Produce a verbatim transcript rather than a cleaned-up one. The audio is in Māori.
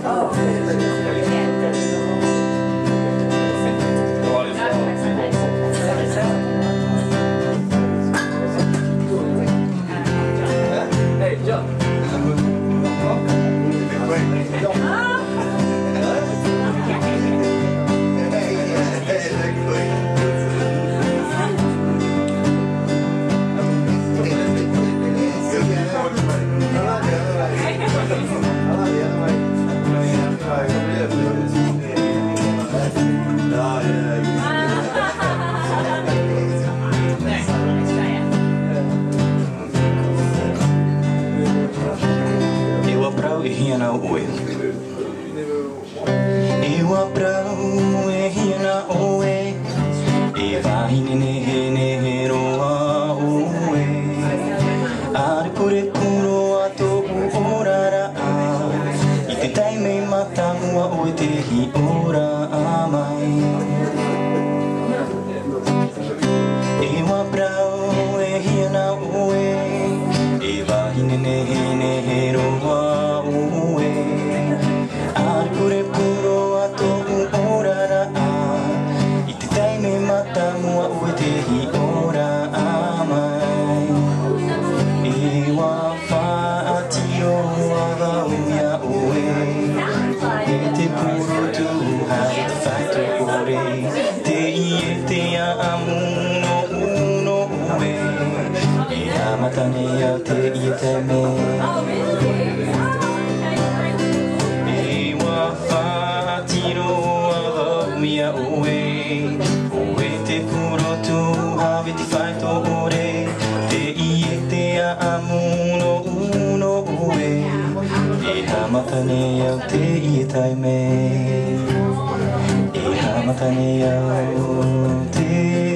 Hina oe E wa prau e hina oe E wahine nehe nehe roa oe Are pure kuro ato u orara a I te taime matamua o te hi ora amai E wa prau e hina oe E wahine nehe nehe roa Matane au te i te me E wa whaatiro a wau ia oe Oe te purotu hawe te whaito ore Te i e te a amuno uno oe E ha matane au te i te me E ha matane au te